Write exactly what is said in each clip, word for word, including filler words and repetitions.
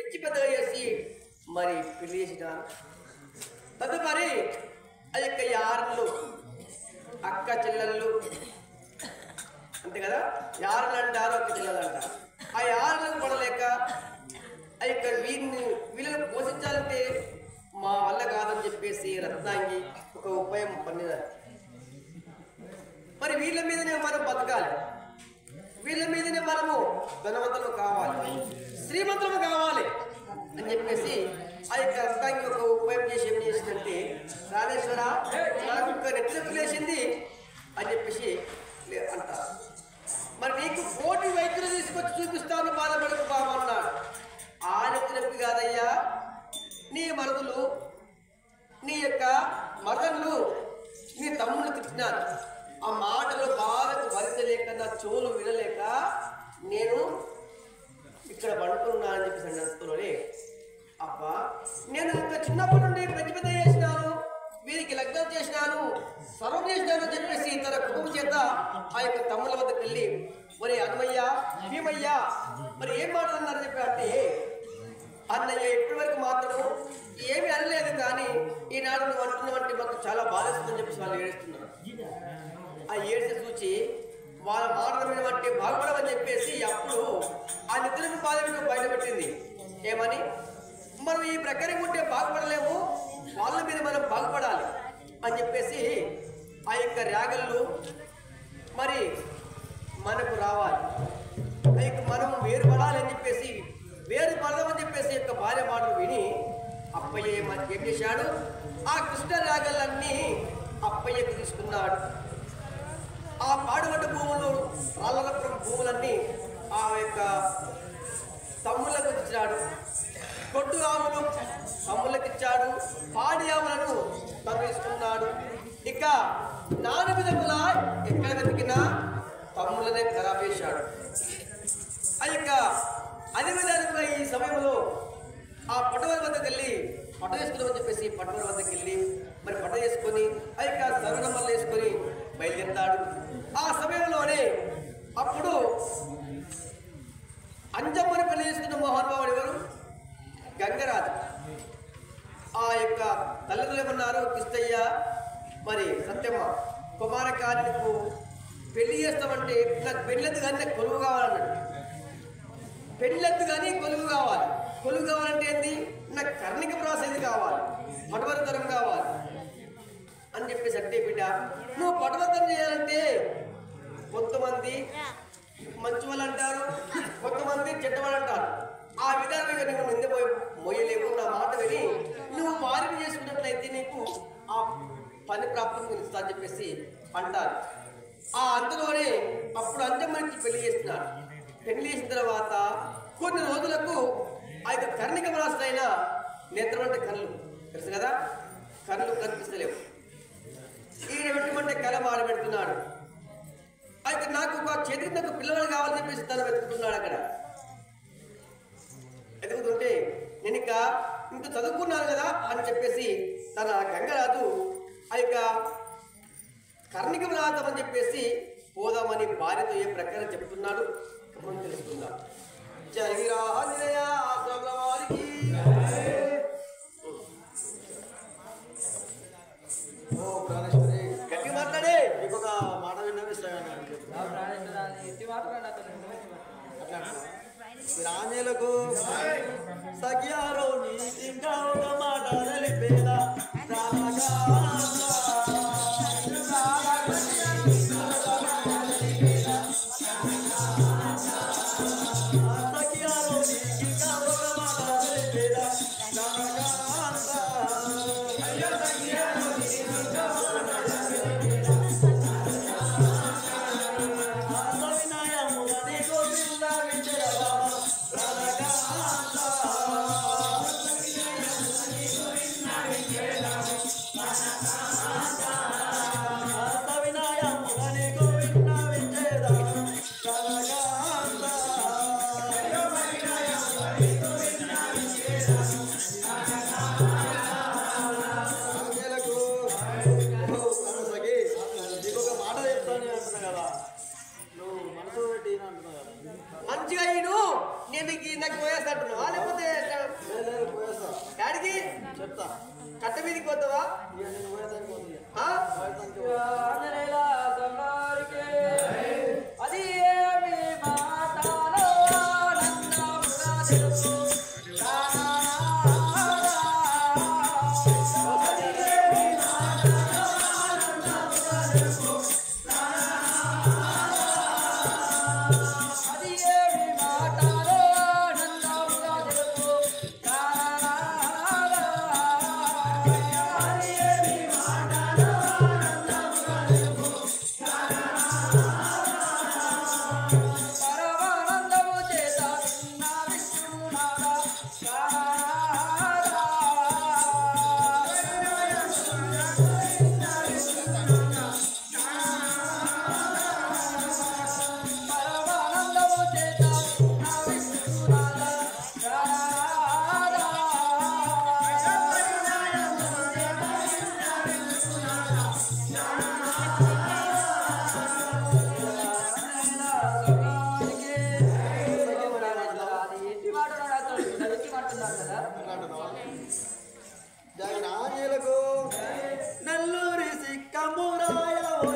పెంచి పెద్దగా చేసి మరి పెళ్లి చేసినారు. తదుపరి ఆ యొక్క యారులు అక్క చెల్లెళ్ళు అంతే కదా, యారులు అంటారు, అక్క చెల్లెలు అంటారు. ఆ యారులను పడలేక ఆ యొక్క వీరిని వీళ్ళని పోషించాలంటే మా వల్ల కాదని చెప్పేసి రత్నాంగి ఒక ఉపాయం పన్నినారు. మరి వీళ్ళ మీదనే మనం బతకాలి, వీళ్ళ మీదనే మనము ధనవంతులు కావాలి, శ్రీమంతులు కావాలి అని చెప్పేసి ఆ యొక్క రత్నాంగి ఒక ఉపాయం చేసి ఏం చేసిందంటే, రాణేశ్వర నాకు ఒక నెట్లకు లేచింది అని చెప్పేసి అంటారు. మరి నీకు కోటి వైద్యులు తీసుకొచ్చి చూపిస్తాను, బాధపడకు బాబు అన్నాడు. ఆ నెట్లకు కాదయ్యా, నీ మరుదులు నీ యొక్క మరదళ్ళు నీ తమ్ముడు తిట్టినారు. ఆ మాటలు బాధకు భరించలేక నా చెవులు వినలేక నేను ఇక్కడ పడుకున్నా అని చెప్పేసి నడుస్తున్నాడే. అబ్బా నేను ఇంకా చిన్నప్పటి నుండి పెద్ద పెద్ద చేసినాను, వీరికి లగ్నం చేసినాను, సర్వం చేసినాను అని చెప్పేసి తన కుటుంబం చేత ఆ యొక్క తమ్ముల వద్దకు వెళ్ళి, మరి హనుమయ్య భీమయ్య మరి ఏం మాట్లాడుతున్నారని చెప్పి అంటే, అన్నయ్య ఇప్పటి వరకు మాత్రము ఏమి అనలేదు, కానీ ఈనాడు నువ్వు అంటున్నావంటే మాకు చాలా బాధేస్తుందని చెప్పేసి వాళ్ళు ఏడుస్తున్నారు. ఆ ఏడ్చి చూచి వాళ్ళ మాటలు వినమంటే బాగుపడమని చెప్పేసి అప్పుడు ఆ నిద్రకు బాధను బయటపెట్టింది. ఏమని, మనం ఈ ప్రకారం ఉంటే బాగుపడలేము, వాళ్ళ మీద మనం బాగుపడాలి అని చెప్పేసి ఆ యొక్క ర్యాగళ్ళు మరి మనకు రావాలి, ఆ యొక్క మనం వేరు పడాలి అని చెప్పేసి వేరు పడదామని చెప్పేసి యొక్క భార్య మాటలు విని అప్పయ్య ఏం చేశాడు, ఆ కృష్ణ రాగలన్నీ అప్పయ్యకు తీసుకున్నాడు. ఆ పాడుబడ్డ భూములు రాళ్ళపురం భూములన్నీ ఆ యొక్క తమ్ముళ్ళకు ఇచ్చాడు. కొట్టు ఆవులు తమ్ముళ్ళకి ఇచ్చాడు, పాడి ఆవులను తను తీసుకున్నాడు. ఇక నాలుగు విధములా ఎక్కడ వెతికినా తమ్ముళ్ళనే ఖరాబ్ చేశాడు. ఆ యొక్క అదే విధంగా ఈ సమయంలో ఆ పట్టవారి వద్దకు వెళ్ళి పట్ట చేసుకున్నామని చెప్పేసి పట్టవారి వద్దకు వెళ్ళి మరి పట్ట చేసుకొని ఆ యొక్క సర్వనమ్మలు వేసుకొని బయలుదేరుతాడు. ఆ సమయంలోనే అప్పుడు అంజమ్మని పెళ్లి చేసుకున్న మహానుభావుడు ఎవరు, గంగరాజు. ఆ యొక్క తల్లిదండ్రులు ఏమన్నారు, కిష్టయ్య మరి సత్యమ్మ కుమారకార్యకు పెళ్లి చేస్తామంటే నాకు పెళ్ళెద్దు కానీ నాకు కొలువు కావాలన్నాడు. పెళ్ళెద్దు కానీ కొలువు కావాలి, కొలువు కావాలంటే ఏంది, నాకు కర్ణిక ప్రాసెస్ కావాలి, పటవర్తనం కావాలి అని చెప్పేసి అంటే, బిడ్డ నువ్వు పటవర్తనం చేయాలంటే కొంతమంది మంచి వాళ్ళు అంటారు, కొంతమంది చెడ్డవాళ్ళు అంటారు. ఆ విధానంగా నువ్వు నిందపోయి మొయ్యలేవు. నా మాట విని నువ్వు వారిని చేసుకున్నట్లయితే నీకు ఆ పని ప్రాప్తం ఇస్తా అని చెప్పేసి అంటారు. ఆ అందులోనే అప్పుడు అంజమ్మకి పెళ్లి చేస్తున్నారు. పెళ్లి చేసిన తర్వాత కొన్ని రోజులకు ఆ యొక్క కర్ణిక మరాసులైన నేత్రం అంటే కళ్ళు తెలుసు కదా, కళ్ళు కనిపిస్తలేవు. ఈయన పెట్టమంటే కళ మాడ పెడుతున్నాడు. అయితే నాకు ఒక చేతికి నాకు పిల్లవాడు కావాలని చెప్పేసి తను వెతుకుతున్నాడు. అక్కడ వెతుకుతుంటే నేను ఇక ఇంత చదువుకున్నాను కదా అని చెప్పేసి తన గంగరాజు ఆ యొక్క కర్ణిక వ్రాతం అని చెప్పేసి పోదామని భార్యతో ఏ ప్రకారం చెప్తున్నాడు మనం తెలుసుకుందాం. జై రాజయ వారికి ఓ ప్రాణేశ్వరి గట్టి మాట్లాడే మీకు ఒక మాట విన్నాను రాణేలకు సగ్యారో నీ ఇంకా ఒక మాట తెలిపేదా మంచిగా నేను నాకు పోయేస్తా అంటున్నావా లేకపోతే చెప్తా కట్ట మీదకి పోతావా అది ఏమి మాటలో నల్లూరి సిక్కమురాయ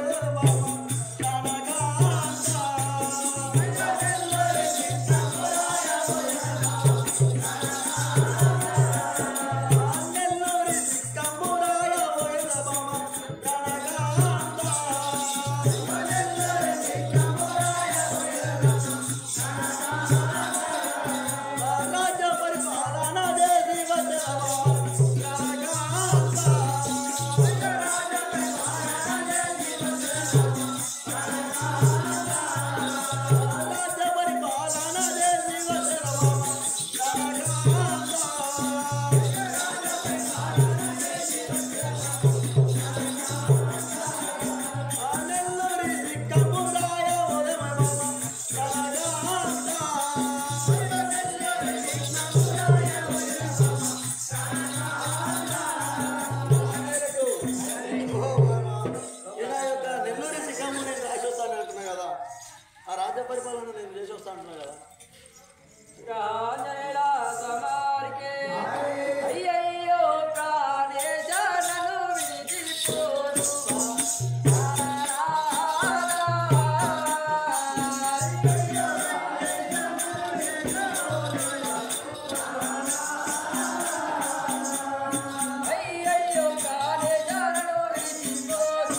పరిపాలన నేను చేసి వస్తా అంటున్నా కదా అయ్యయ్యో ప్రాణేశ నన్ను విడిచిపోరు అయ్యయ్యో ప్రాణేశ నన్ను విడిచిపోరు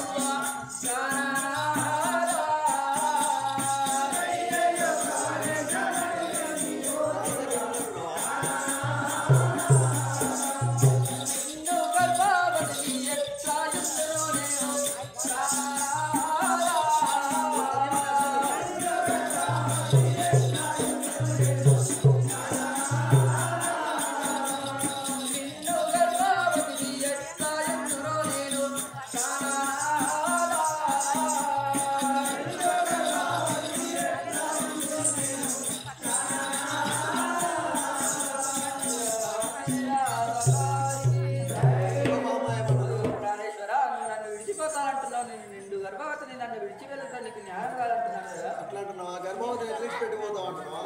నిండు గర్భవతిని నన్ను విడిచి వెళ్తా నీకు న్యాయం కాదంటున్నాను కదా అట్లా అంటున్నావా గర్భవతిని ఎట్లీస్ట్ పెట్టిపోతావు అంటున్నావా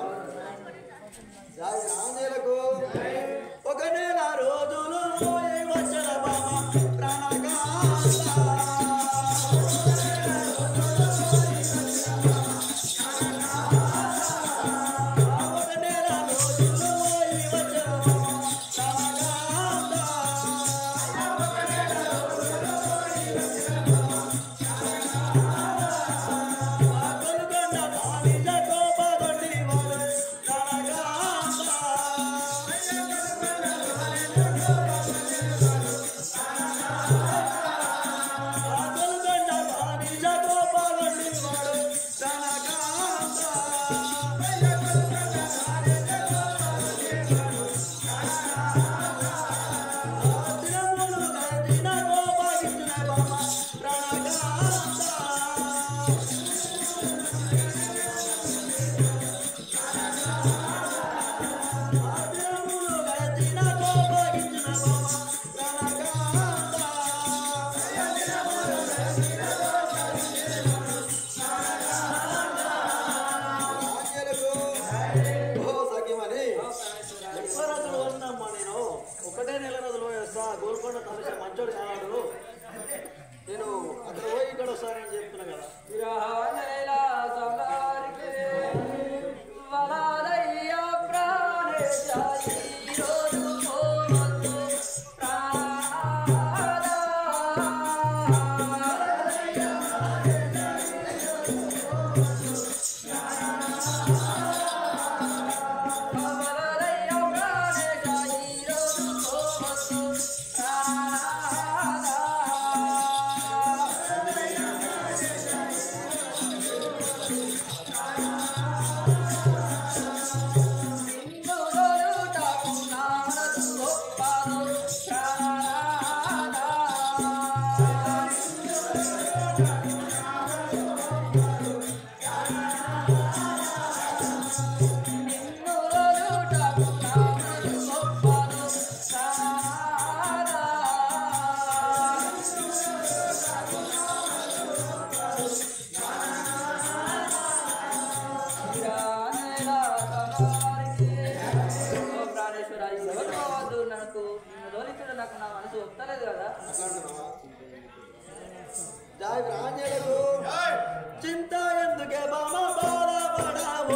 ఆంజనేయులకు ఒక నెల రోజులు వచ్చిన బాబా ప్రాణగా చెప్పండి తమసి మంచోడు కాడు నేను అక్కడ పోయి ఇక్కడ వస్తానని చెప్తున్నా కదా చింత ఎందుకే బామ బాధపడావు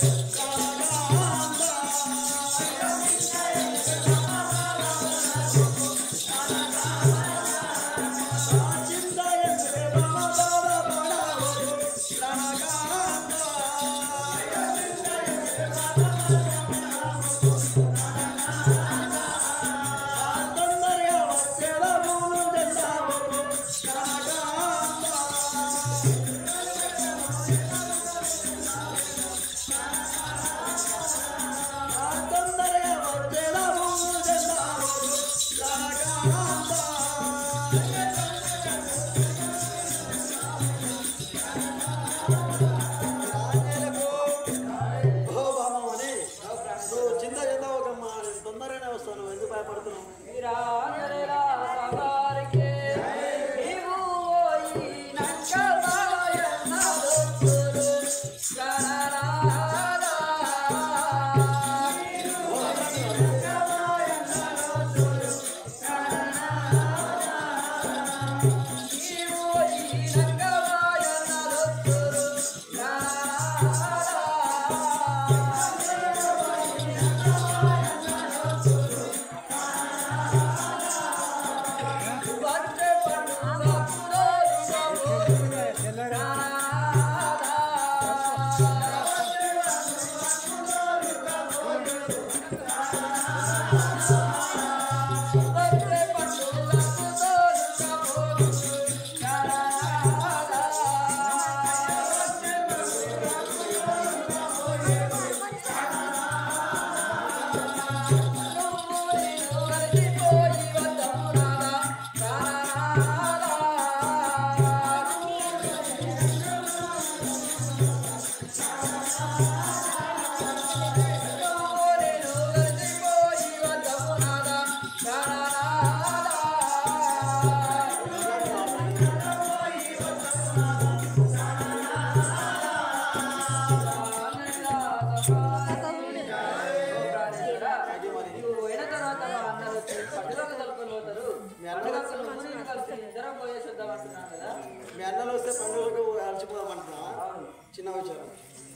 మీ అన్నలు వస్తే పండుగలకు అలసిపోదామంటున్నా చిన్న విషయం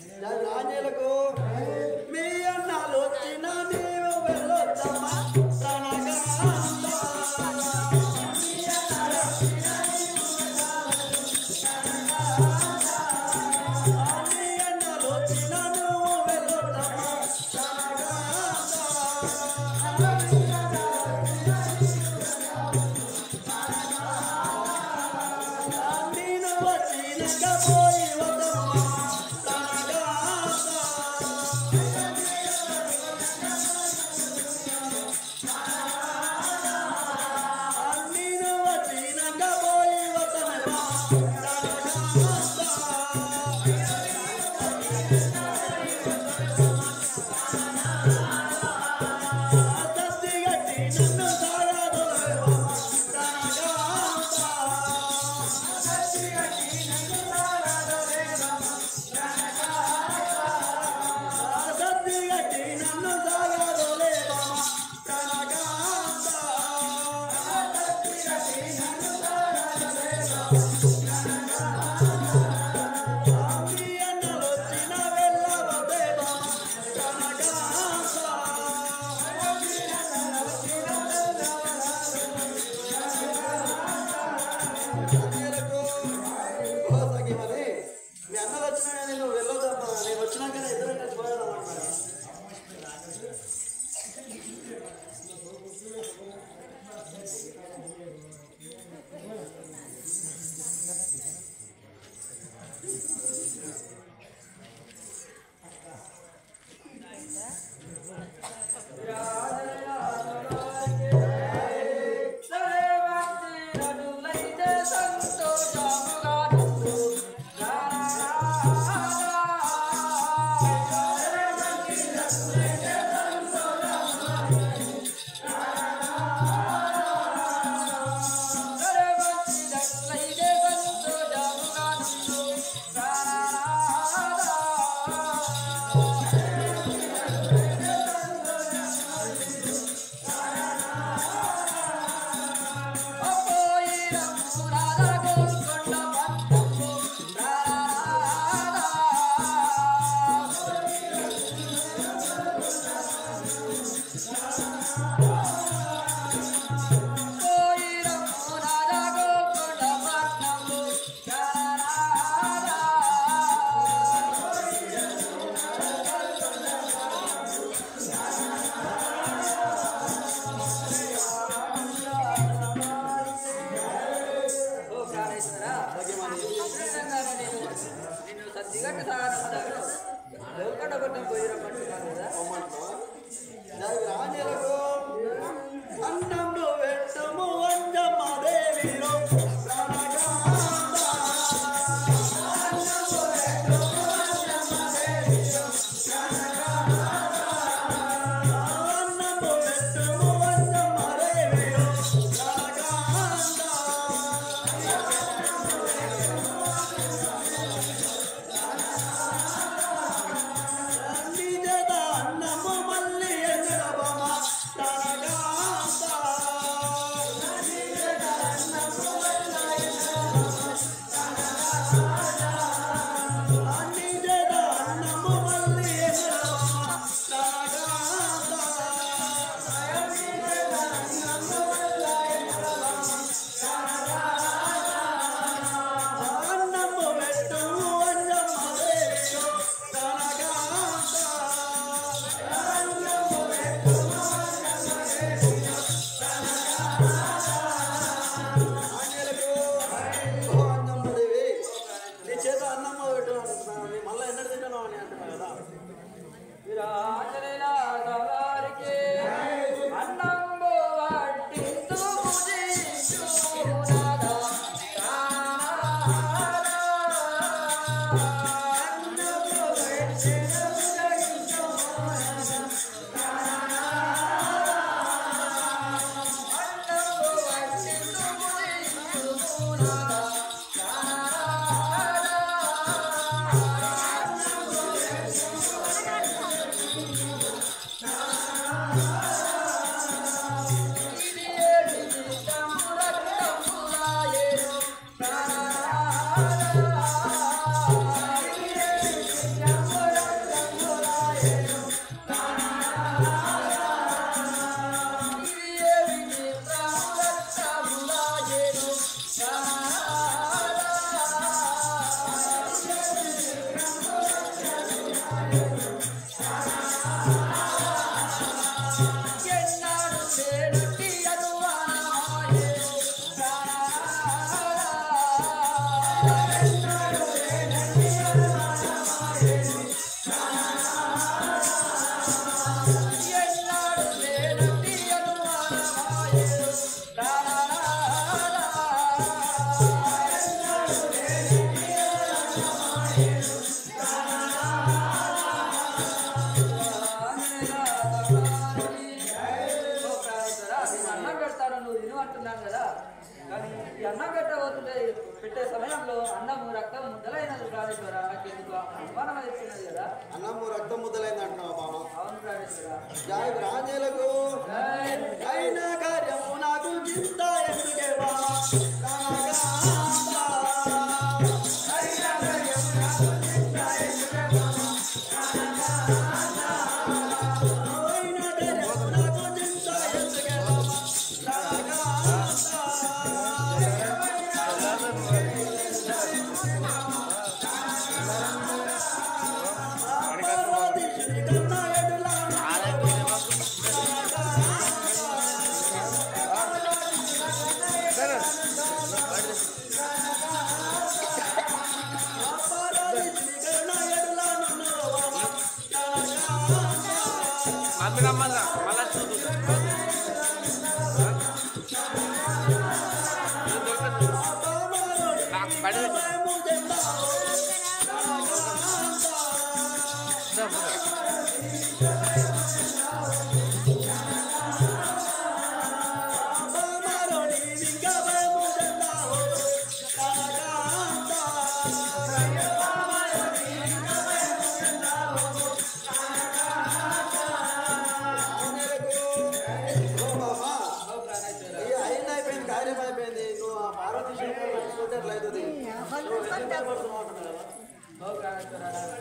ఆంజనేయులకు మీ అన్నలు వచ్చిన నీవు వెళ్ళొద్దమ్మా పెట్టే సమయంలో అన్నము రక్తం ముద్దలైనది ప్రాణేశ్వర. నాకెందుకు అనుమానం వచ్చినది కదా. అన్నము రక్తం ముద్దలైంది అంటున్నావు బాబా. అవును ప్రాణేశ్వర. జై రాజేలకు అయిన కార్యము నాకు చింత ఎందుకే బాబా.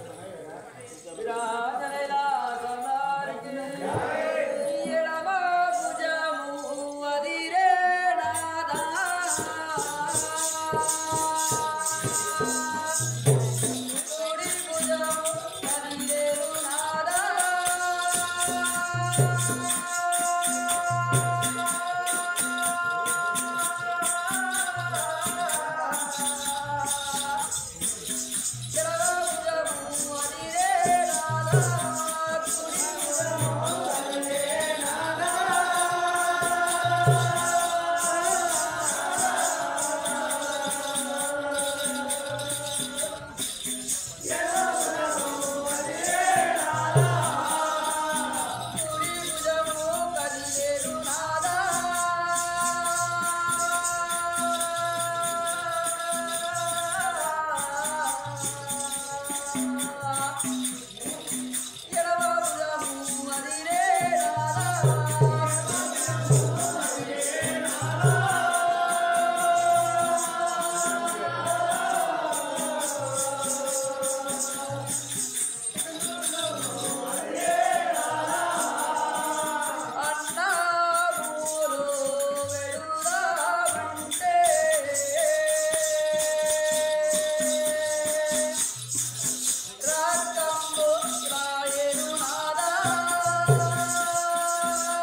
విరాజనేలా సమారికి ఎడమ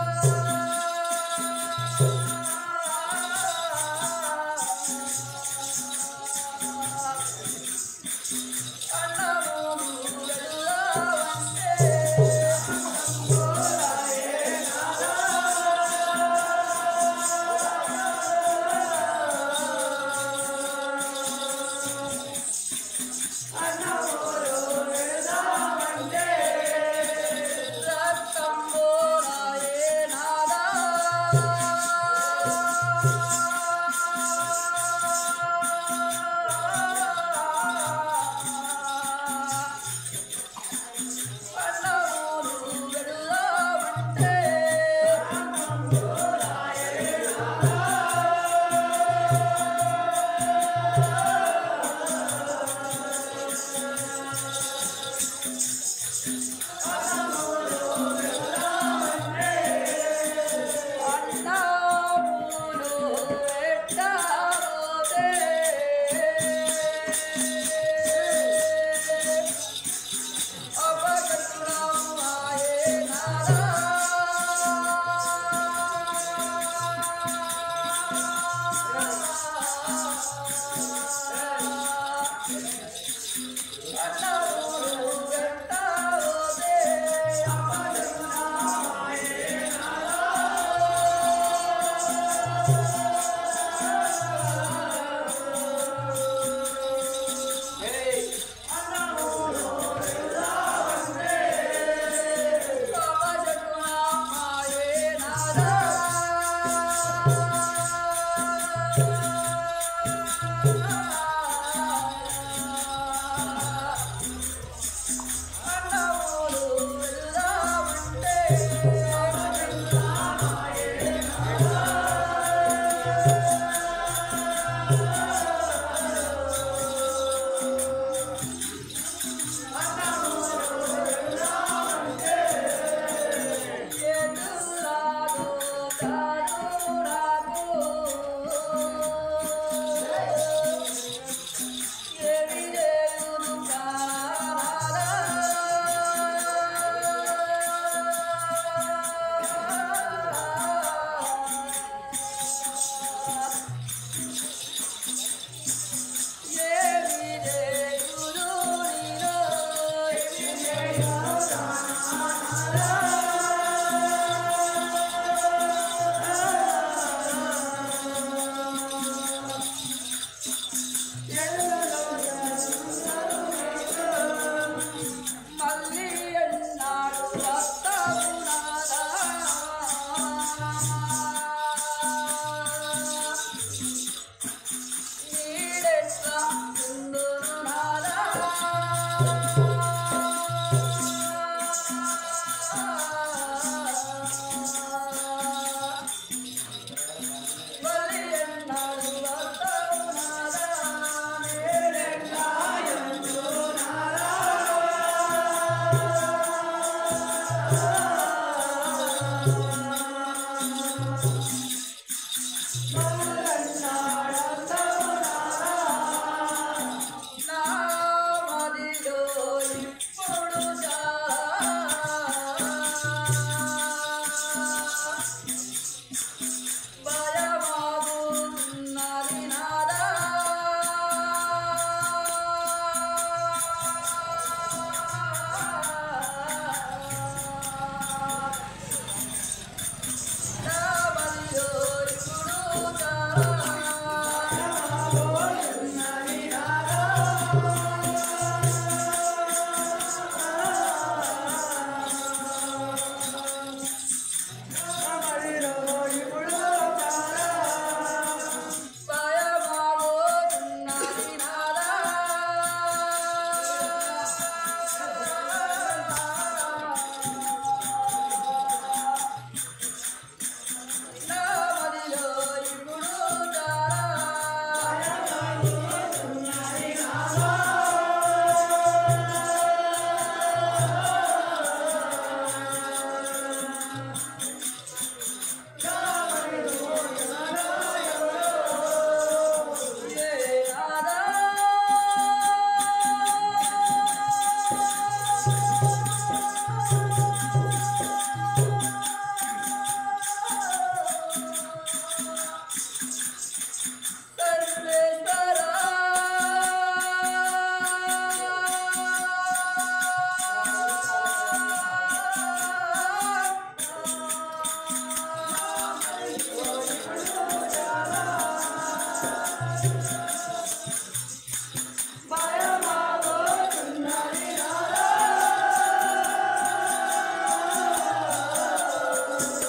Hare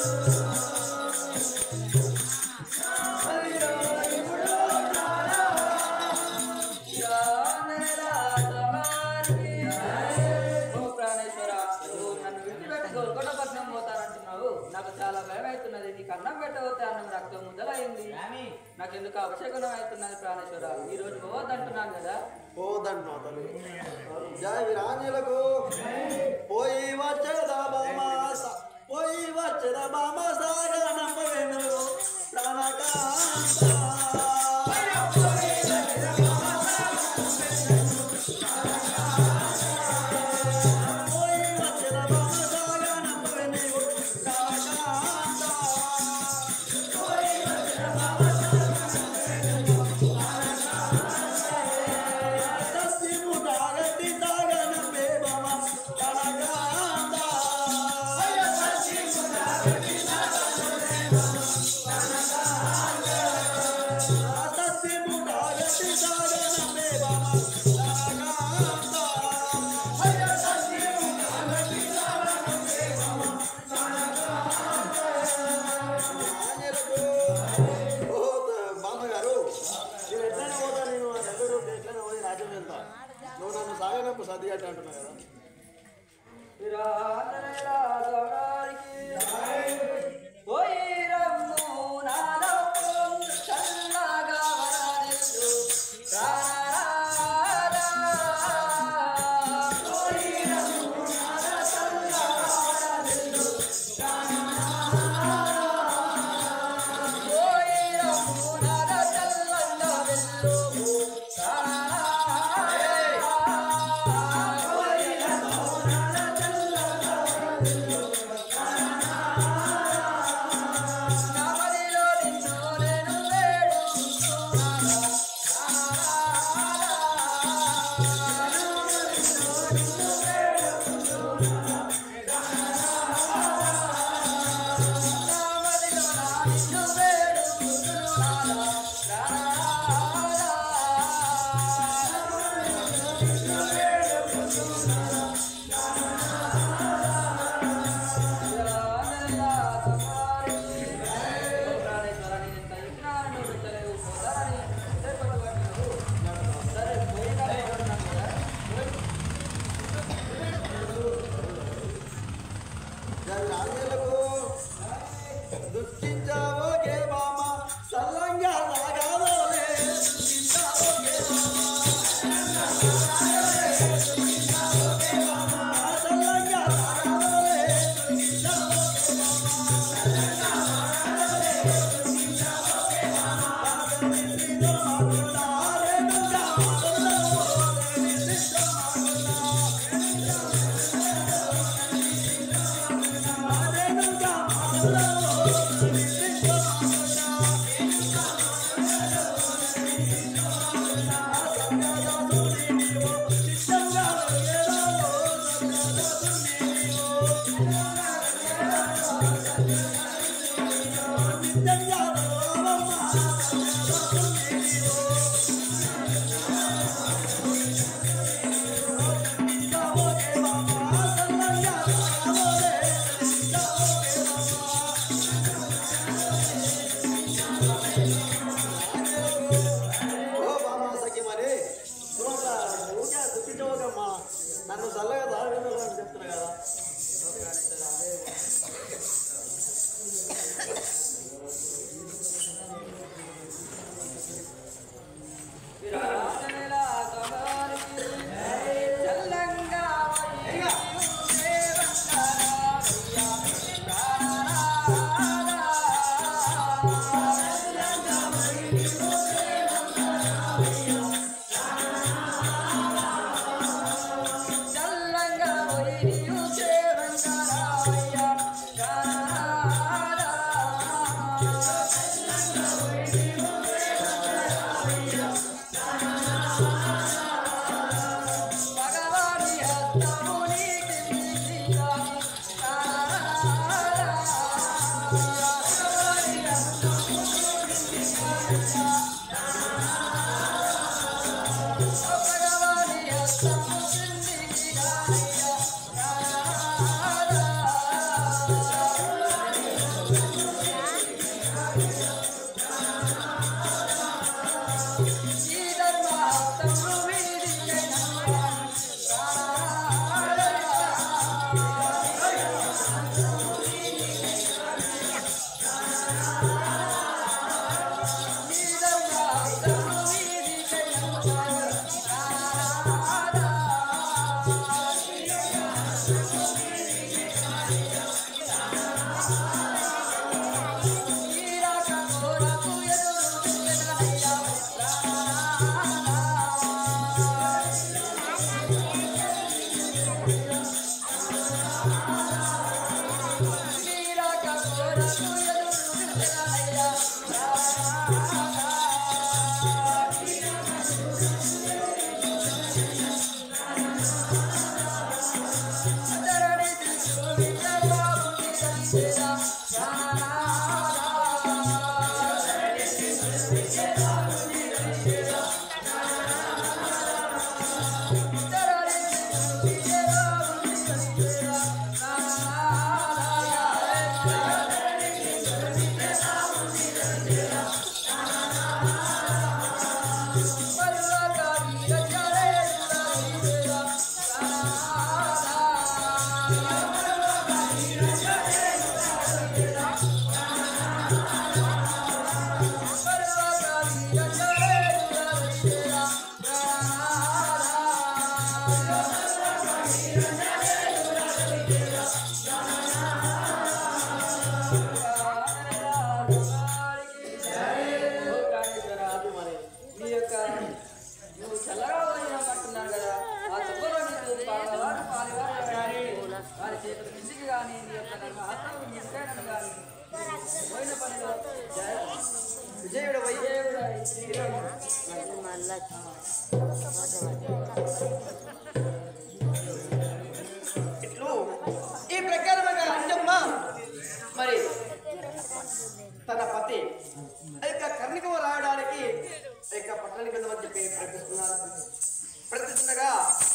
నాకు చాలా భయం అవుతున్నది. నీకు అన్నం పెట్టవతే అన్నం రక్తం ముద్దలైంది. నాకెందుకు అవశకనం అవుతున్నది ప్రాణేశ్వర. ఈ రోజు పోవద్దంటున్నాను కదా. పోదంటున్నావు తల్లి. జయ వీరాంజలకు పోయి వచ్చేదా బామ పోయి వచ్చేదా బామ సాగా నమ్మవేను ప్రాణకాంత నువ్వు నన్ను సాగనప్పుడు సర్దిగట్టు అంటున్నావు కదా. నన్ను చల్లగా తాగని చెప్తున్నా కదా. ఇట్లు ఈ ప్రకారముగా అంజమ్మ మరి తన పతి ఆ యొక్క కర్ణికము రాయడానికి ఆ యొక్క పట్టణానికి వెళ్దామని చెప్పి ప్రయత్నిస్తున్నారు ప్రయత్నిస్తుండగా